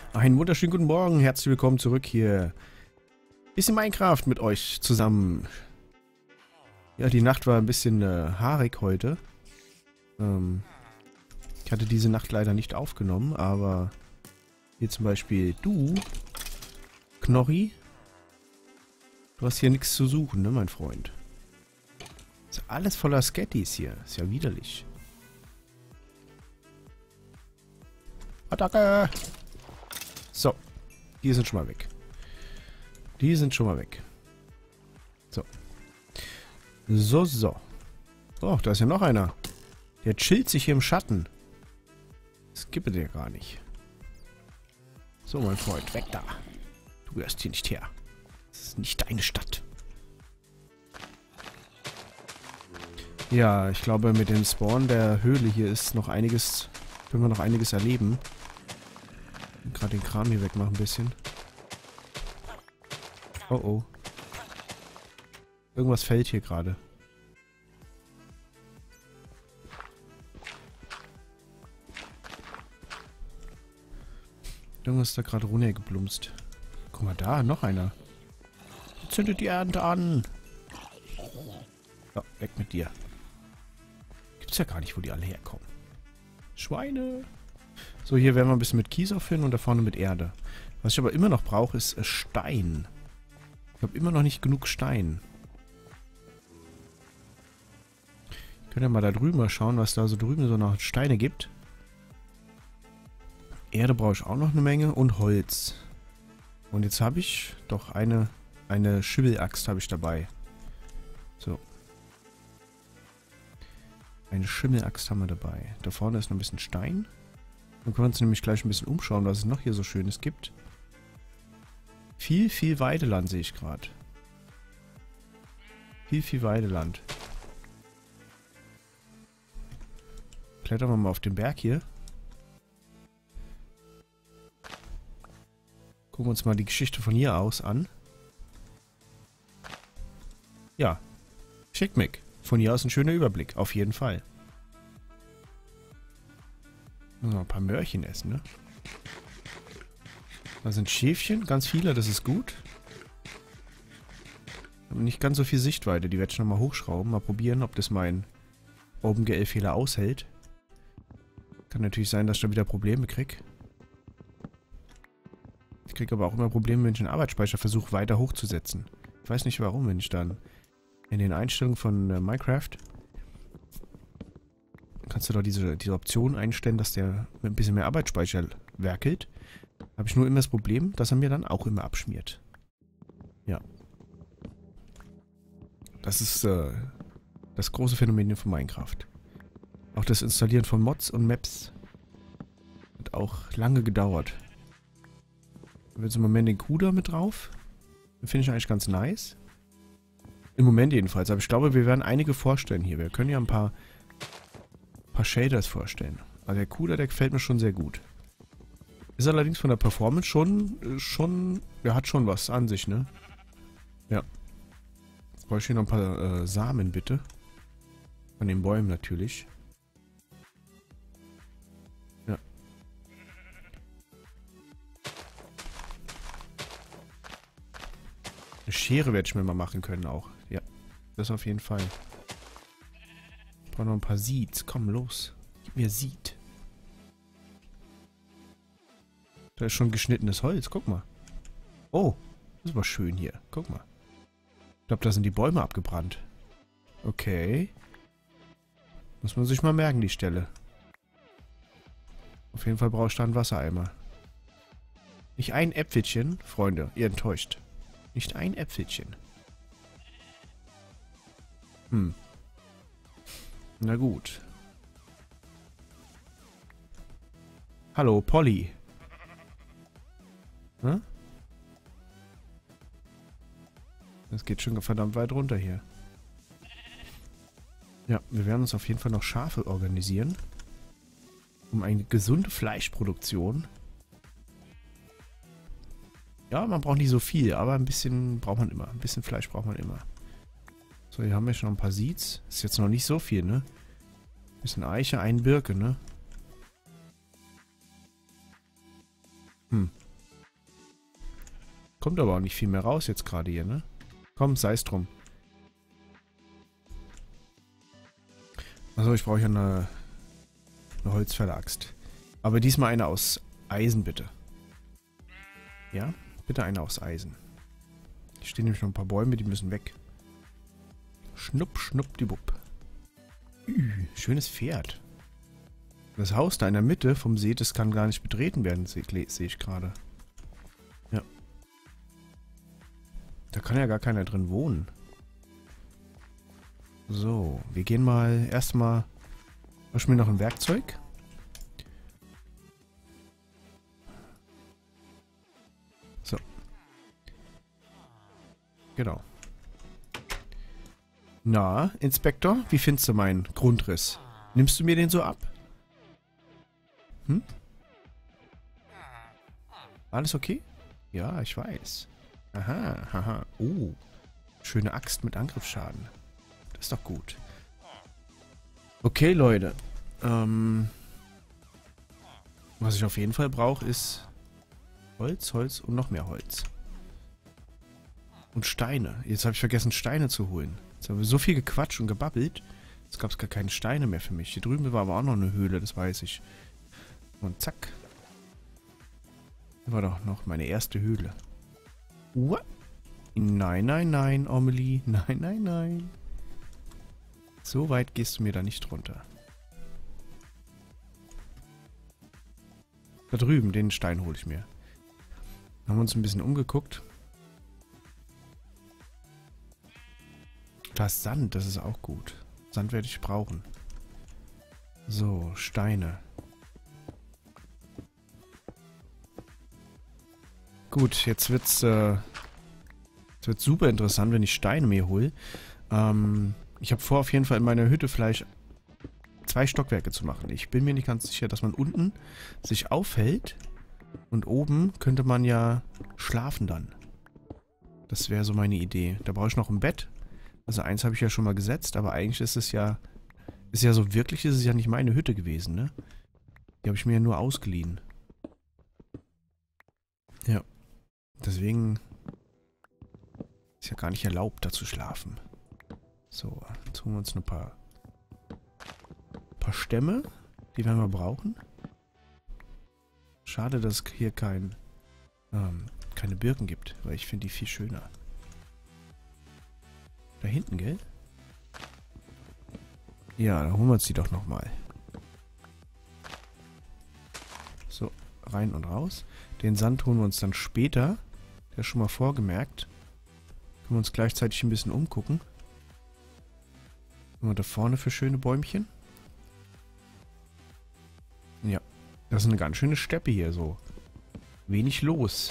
Einen wunderschönen guten Morgen, herzlich willkommen zurück hier. Bisschen Minecraft mit euch zusammen. Ja, die Nacht war ein bisschen haarig heute. Ich hatte diese Nacht leider nicht aufgenommen, aber hier zum Beispiel du, Knorri, du hast hier nichts zu suchen, ne, mein Freund? Ist alles voller Sketties hier, ist ja widerlich. Attacke! So, die sind schon mal weg. Die sind schon mal weg. So. So. Oh, da ist ja noch einer. Der chillt sich hier im Schatten. Das gibt es ja gar nicht. So, mein Freund, weg da. Du gehörst hier nicht her. Das ist nicht deine Stadt. Ja, ich glaube, mit dem Spawn der Höhle hier ist noch einiges... Können wir noch einiges erleben. Gerade den Kram hier wegmachen ein bisschen. Oh oh. Irgendwas fällt hier gerade. Irgendwas ist da gerade runtergeblumst. Guck mal da, noch einer. Zündet die Ernte an. So, weg mit dir. Gibt's ja gar nicht, wo die alle herkommen. Schweine. So, hier werden wir ein bisschen mit Kies auffüllen und da vorne mit Erde. Was ich aber immer noch brauche, ist Stein. Ich habe immer noch nicht genug Stein. Könnt ihr mal da drüben mal schauen, was da so drüben so noch Steine gibt. Erde brauche ich auch noch eine Menge und Holz. Und jetzt habe ich doch eine Schimmelaxt habe ich dabei. So. Eine Schimmelaxt haben wir dabei. Da vorne ist noch ein bisschen Stein. Dann können wir uns nämlich gleich ein bisschen umschauen, was es noch hier so Schönes gibt. Viel Weideland sehe ich gerade. Viel Weideland. Klettern wir mal auf den Berg hier. Gucken wir uns mal die Geschichte von hier aus an. Ja. Schickmick. Von hier aus ein schöner Überblick. Auf jeden Fall. Noch ein paar Möhrchen essen, ne? Da sind Schäfchen, ganz viele, das ist gut. Aber nicht ganz so viel Sichtweite, die werde ich nochmal hochschrauben. Mal probieren, ob das mein OpenGL-Fehler aushält. Kann natürlich sein, dass ich da wieder Probleme kriege. Ich kriege aber auch immer Probleme, wenn ich den Arbeitsspeicher versuche weiter hochzusetzen. Ich weiß nicht warum, wenn ich dann in den Einstellungen von Minecraft kannst du doch diese Option einstellen, dass der mit ein bisschen mehr Arbeitsspeicher werkelt. Habe ich nur immer das Problem, dass er mir dann auch immer abschmiert. Ja. Das ist das große Phänomen hier von Minecraft. Auch das Installieren von Mods und Maps hat auch lange gedauert. Da wird im Moment den Kuda mit drauf. Den finde ich eigentlich ganz nice. Im Moment jedenfalls. Aber ich glaube, wir werden einige vorstellen hier. Wir können ja ein paar Shaders vorstellen. Also der Kuda, der gefällt mir schon sehr gut. Ist allerdings von der Performance schon, der hat schon was an sich, ne? Ja. Jetzt brauche ich hier noch ein paar Samen, bitte. Von den Bäumen natürlich. Ja. Eine Schere werde ich mir mal machen können auch. Ja, das auf jeden Fall. Ich brauche noch ein paar Seeds. Komm, los. Gib mir Seed. Da ist schon geschnittenes Holz. Guck mal. Oh, das ist aber schön hier. Guck mal. Ich glaube, da sind die Bäume abgebrannt. Okay. Muss man sich mal merken, die Stelle. Auf jeden Fall brauche ich da einen Wassereimer. Nicht ein Äpfelchen, Freunde. Ihr enttäuscht. Nicht ein Äpfelchen. Na gut. Hallo, Polly. Hm? Das geht schon verdammt weit runter hier. Ja, wir werden uns auf jeden Fall noch Schafe organisieren. Um eine gesunde Fleischproduktion. Ja, man braucht nicht so viel, aber ein bisschen braucht man immer. Ein bisschen Fleisch braucht man immer. So, hier haben wir schon ein paar Seeds. Ist jetzt noch nicht so viel, ne? Bisschen Eiche, ein Birke, ne? Hm. Kommt aber auch nicht viel mehr raus jetzt gerade hier, ne? Komm, sei es drum. Also ich brauche ja eine Holzfäller-Axt. Aber diesmal eine aus Eisen, bitte. Ja? Bitte eine aus Eisen. Hier stehen nämlich noch ein paar Bäume, die müssen weg. Schnupp, schnupp, schönes Pferd. Das Haus da in der Mitte vom See, das kann gar nicht betreten werden, sehe ich gerade. Ja. Da kann ja gar keiner drin wohnen. So, wir gehen mal erstmal. Hast du mir noch ein Werkzeug? So. Genau. Na, Inspektor, wie findest du meinen Grundriss? Nimmst du mir den so ab? Hm? Alles okay? Ja, ich weiß. Aha, haha. Oh. Schöne Axt mit Angriffsschaden. Das ist doch gut. Okay, Leute. Was ich auf jeden Fall brauche, ist Holz, Holz und noch mehr Holz. Und Steine. Jetzt habe ich vergessen, Steine zu holen. Jetzt haben wir so viel gequatscht und gebabbelt. Jetzt gab es gar keine Steine mehr für mich. Hier drüben war aber auch noch eine Höhle, das weiß ich. Und zack. Das war doch noch meine erste Höhle. What? Nein, nein, nein, Amelie. Nein, nein, nein. So weit gehst du mir da nicht runter. Da drüben, den Stein hole ich mir. Haben wir uns ein bisschen umgeguckt. Da ist Sand, das ist auch gut. Sand werde ich brauchen. So, Steine. Gut, jetzt wird's super interessant, wenn ich Steine mir hole. Ich habe vor, auf jeden Fall in meiner Hütte vielleicht 2 Stockwerke zu machen. Ich bin mir nicht ganz sicher, dass man unten sich aufhält und oben könnte man ja schlafen dann. Das wäre so meine Idee. Da brauche ich noch ein Bett. Also eins habe ich ja schon mal gesetzt, aber eigentlich ist es ja so wirklich, ist es ja nicht meine Hütte gewesen, ne? Die habe ich mir ja nur ausgeliehen. Ja. Deswegen ist ja gar nicht erlaubt, da zu schlafen. So, jetzt holen wir uns ein paar Stämme. Die werden wir brauchen. Schade, dass es hier keine Birken gibt, weil ich finde die viel schöner. Da hinten, gell? Ja, dann holen wir uns die doch nochmal. So, rein und raus. Den Sand holen wir uns dann später. Der ist schon mal vorgemerkt. Können wir uns gleichzeitig ein bisschen umgucken. Was haben wir da vorne für schöne Bäumchen? Ja, das ist eine ganz schöne Steppe hier so. Wenig los.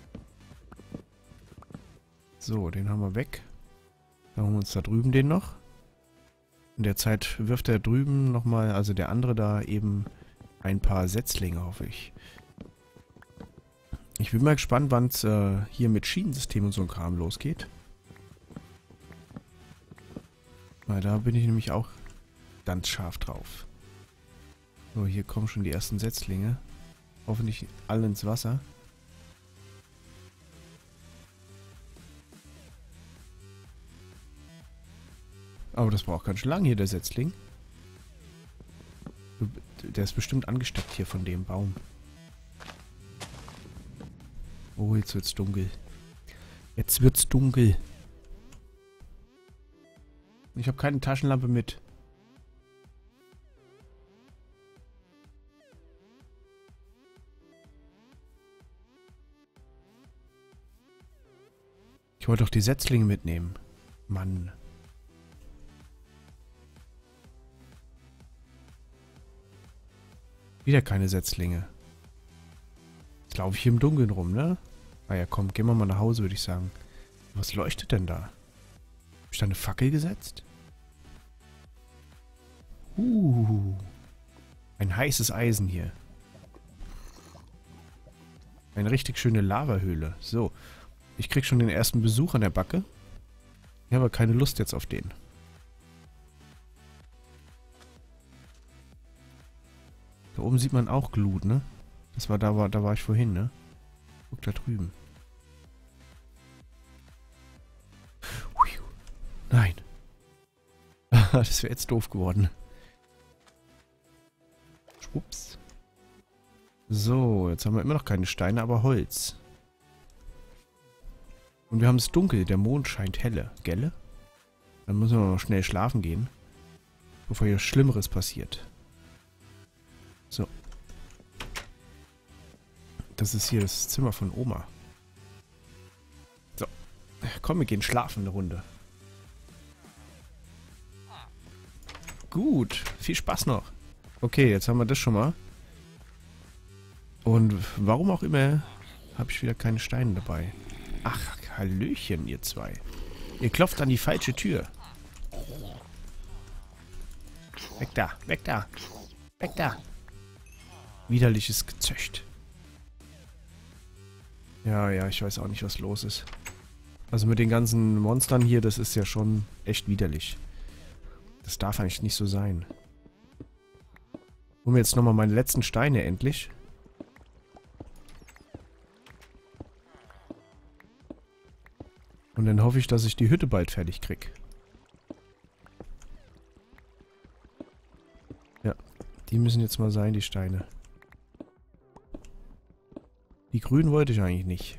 So, den haben wir weg. Dann holen wir uns da drüben den noch. In der Zeit wirft er drüben nochmal, also der andere da eben ein paar Setzlinge, hoffe ich. Ich bin mal gespannt, wann es hier mit Schienensystem und so ein Kram losgeht. Weil da bin ich nämlich auch ganz scharf drauf. So, hier kommen schon die ersten Setzlinge. Hoffentlich alle ins Wasser. Aber das braucht ganz schön lang hier, der Setzling. Der ist bestimmt angesteckt hier von dem Baum. Oh, jetzt wird's dunkel. Jetzt wird's dunkel. Ich habe keine Taschenlampe mit. Ich wollte doch die Setzlinge mitnehmen. Mann. Wieder keine Setzlinge. Jetzt laufe ich hier im Dunkeln rum, ne? Ah ja, komm, gehen wir mal nach Hause, würde ich sagen. Was leuchtet denn da? Hab ich da eine Fackel gesetzt? Ein heißes Eisen hier. Eine richtig schöne Lavahöhle. So. Ich krieg schon den ersten Besuch an der Backe. Ich habe aber keine Lust jetzt auf den. Da oben sieht man auch Glut, ne? Da war ich vorhin, ne? Guck da drüben. Nein. Das wäre jetzt doof geworden. Schwupps. So, jetzt haben wir immer noch keine Steine, aber Holz. Und wir haben es dunkel. Der Mond scheint helle. Gelle? Dann müssen wir noch schnell schlafen gehen. Bevor hier Schlimmeres passiert. So. Das ist hier das Zimmer von Oma. So. Komm, wir gehen schlafen eine Runde. Gut. Viel Spaß noch. Okay, jetzt haben wir das schon mal. Und warum auch immer habe ich wieder keine Steine dabei. Ach, Hallöchen, ihr zwei. Ihr klopft an die falsche Tür. Weg da, weg da, weg da. Widerliches Gezöcht. Ja, ich weiß auch nicht, was los ist. Also mit den ganzen Monstern hier, das ist ja schon echt widerlich. Das darf eigentlich nicht so sein. Holen wir jetzt nochmal meine letzten Steine endlich. Und dann hoffe ich, dass ich die Hütte bald fertig kriege. Ja, die müssen jetzt mal sein, die Steine. Die grünen wollte ich eigentlich nicht.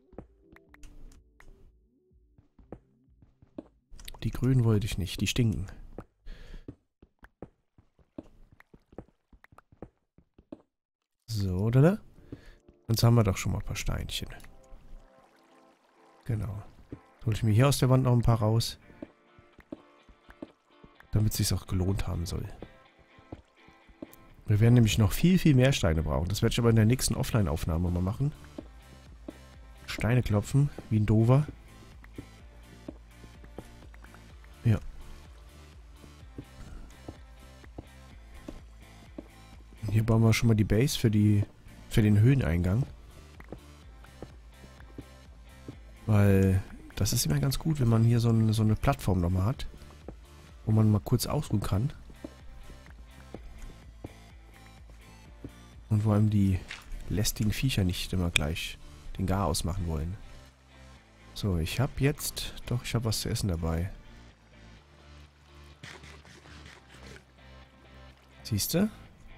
Die grünen wollte ich nicht, die stinken. So, oder? Jetzt haben wir doch schon mal ein paar Steinchen. Genau. Hol ich mir hier aus der Wand noch ein paar raus. Damit es sich auch gelohnt haben soll. Wir werden nämlich noch viel, viel mehr Steine brauchen. Das werde ich aber in der nächsten Offline-Aufnahme mal machen. Steine klopfen, wie ein Dover. Ja. Und hier bauen wir schon mal die Base für den Höheneingang. Weil das ist immer ganz gut, wenn man hier so eine Plattform nochmal hat. Wo man mal kurz ausruhen kann. Und vor allem die lästigen Viecher nicht immer gleich den Garaus machen wollen. So, ich habe jetzt... Doch, ich habe was zu essen dabei. Siehst du?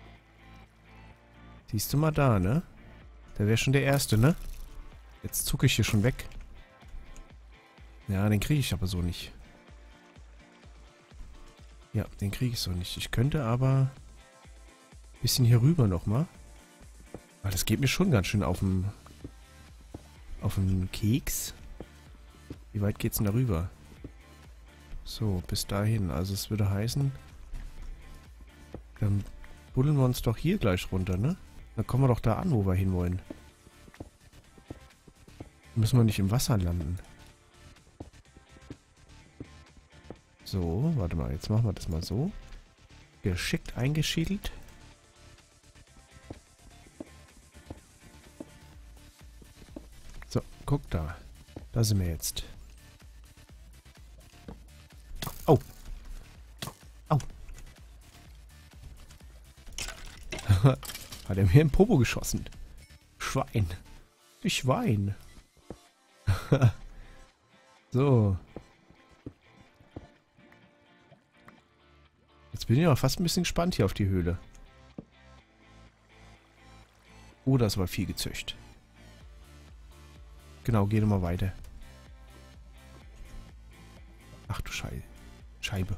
Siehst du mal da, ne? Der wäre schon der Erste, ne? Jetzt zucke ich hier schon weg. Ja, den kriege ich aber so nicht. Ja, den kriege ich so nicht. Ich könnte aber... ein bisschen hier rüber nochmal. Weil das geht mir schon ganz schön auf den Keks. Wie weit geht's denn da rüber? So, bis dahin. Also es würde heißen, dann buddeln wir uns doch hier gleich runter, ne? Dann kommen wir doch da an, wo wir hinwollen. Müssen wir nicht im Wasser landen. So, warte mal, jetzt machen wir das mal so. Geschickt eingeschädelt. So, guck da. Da sind wir jetzt. Oh. Au. Hat er mir im Popo geschossen. Schwein. Du Schwein. So. Jetzt bin ich aber fast ein bisschen gespannt hier auf die Höhle. Oh, das war viel gezücht. Genau, geh nochmal weiter. Ach du Scheibe.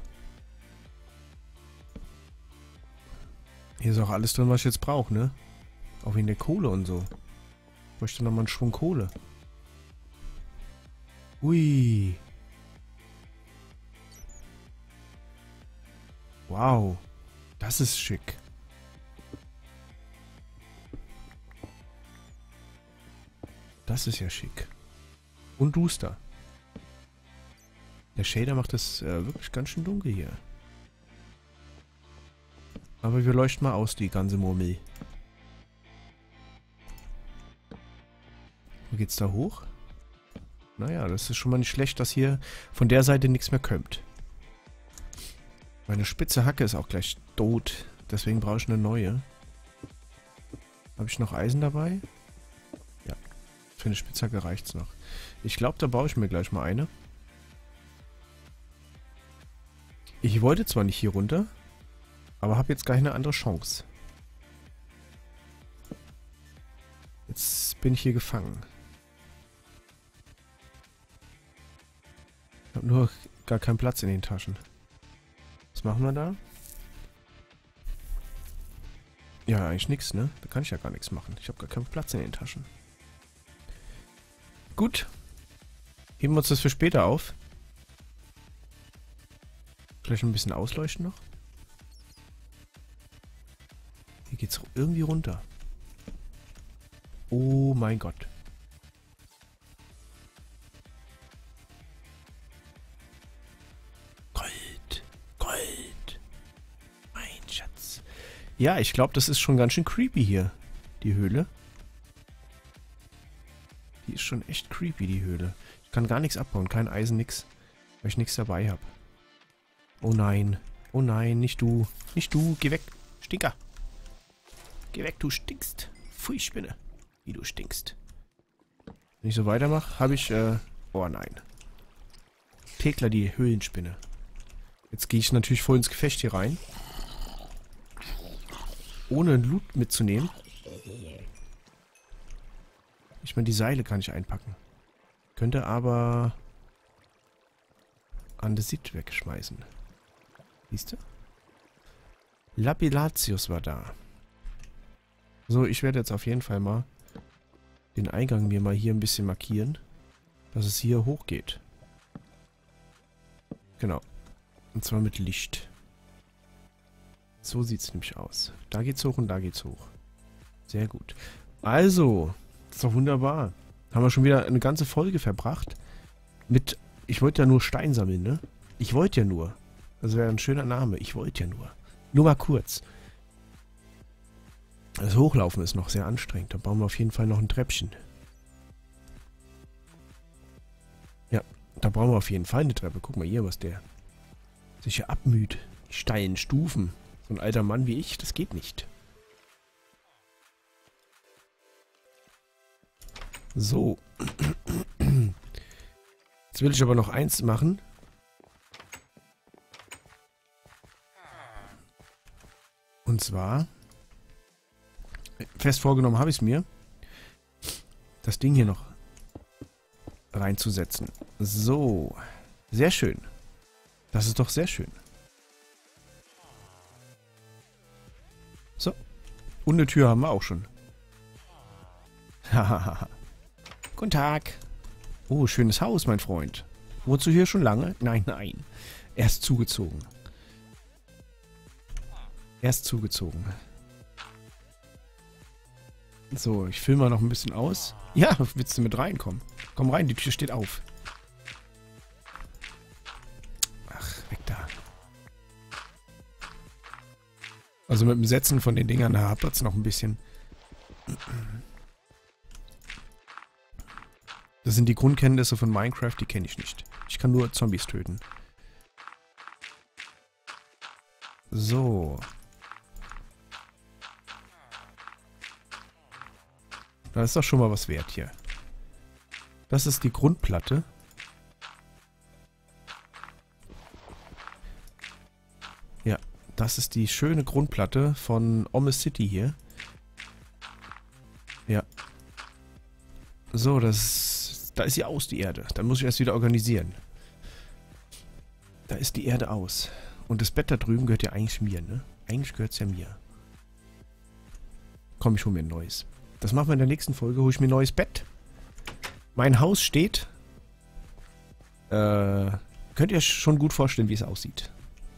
Hier ist auch alles drin, was ich jetzt brauche, ne? Auch wegen der Kohle und so. Ich bräuchte nochmal einen Schwung Kohle. Ui. Wow. Das ist schick. Das ist ja schick. Und duster. Der Shader macht es wirklich ganz schön dunkel hier. Aber wir leuchten mal aus, die ganze Murmel. Wo geht's da hoch? Naja, das ist schon mal nicht schlecht, dass hier von der Seite nichts mehr kommt. Meine spitze Hacke ist auch gleich tot. Deswegen brauche ich eine neue. Habe ich noch Eisen dabei? Ja. Für eine Spitzhacke reicht's noch. Ich glaube, da baue ich mir gleich mal eine. Ich wollte zwar nicht hier runter, aber habe jetzt gar keine andere Chance. Jetzt bin ich hier gefangen. Ich habe nur gar keinen Platz in den Taschen. Was machen wir da? Ja, eigentlich nichts, ne? Da kann ich ja gar nichts machen. Ich habe gar keinen Platz in den Taschen. Gut. Heben wir uns das für später auf. Vielleicht ein bisschen ausleuchten noch. Hier geht's irgendwie runter. Oh mein Gott. Gold. Gold. Mein Schatz. Ja, ich glaube, das ist schon ganz schön creepy hier. Die Höhle. Die ist schon echt creepy, die Höhle. Ich kann gar nichts abbauen. Kein Eisen, nix. Weil ich nichts dabei habe. Oh nein. Oh nein, nicht du. Nicht du. Geh weg. Stinker. Geh weg, du stinkst. Pfui, Spinne. Wie du stinkst. Wenn ich so weitermache, habe ich, oh nein. Tekla, die Höhlenspinne. Jetzt gehe ich natürlich voll ins Gefecht hier rein. Ohne Loot mitzunehmen. Ich meine, die Seile kann ich einpacken. Könnte aber Andesit wegschmeißen. Siehst du? Lapilatius war da. So, ich werde jetzt auf jeden Fall mal den Eingang mir mal hier ein bisschen markieren, dass es hier hochgeht. Genau. Und zwar mit Licht. So sieht es nämlich aus. Da geht's hoch und da geht's hoch. Sehr gut. Also, das ist doch wunderbar. Haben wir schon wieder eine ganze Folge verbracht. Mit, ich wollte ja nur Stein sammeln, ne? Ich wollte ja nur. Das wäre ein schöner Name. Ich wollte ja nur. Nur mal kurz. Das Hochlaufen ist noch sehr anstrengend. Da bauen wir auf jeden Fall noch ein Treppchen. Ja, da brauchen wir auf jeden Fall eine Treppe. Guck mal hier, was der sich hier abmüht. Die steilen Stufen. So ein alter Mann wie ich, das geht nicht. So. Jetzt will ich aber noch eins machen. Und zwar, fest vorgenommen habe ich es mir, das Ding hier noch reinzusetzen. So. Sehr schön. Das ist doch sehr schön. So. Und eine Tür haben wir auch schon. Hahaha. Guten Tag. Oh, schönes Haus, mein Freund. Wohnst du hier schon lange? Nein, nein. Erst zugezogen. Erst zugezogen. So, ich fülle mal noch ein bisschen aus. Ja, willst du mit reinkommen? Komm rein, die Tür steht auf. Ach, weg da. Also mit dem Setzen von den Dingern, da hapert es noch ein bisschen. Das sind die Grundkenntnisse von Minecraft, die kenne ich nicht. Ich kann nur Zombies töten. So. Das ist doch schon mal was wert hier. Das ist die Grundplatte. Ja, das ist die schöne Grundplatte von Ome City hier. Ja. So, da ist sie aus, die Erde. Dann muss ich erst wieder organisieren. Da ist die Erde aus. Und das Bett da drüben gehört ja eigentlich mir, ne? Eigentlich gehört es ja mir. Komm, ich hole mir ein neues. Das machen wir in der nächsten Folge. Hole ich mir ein neues Bett. Mein Haus steht. Könnt ihr euch schon gut vorstellen, wie es aussieht.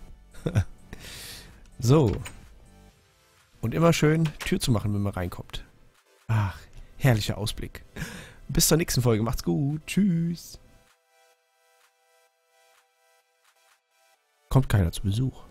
So. Und immer schön Tür zu machen, wenn man reinkommt. Ach, herrlicher Ausblick. Bis zur nächsten Folge. Macht's gut. Tschüss. Kommt keiner zu Besuch.